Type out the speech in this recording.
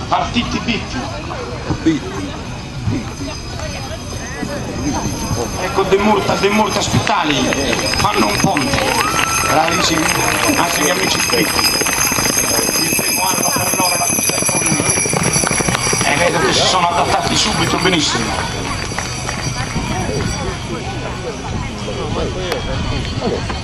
Partiti bitti. Ecco De Murta Ospitali fanno un ponte. Bravissimi, anche gli amici bitti. Il primo anno per loro la pista è comune. E vedo che si sono adattati subito benissimo.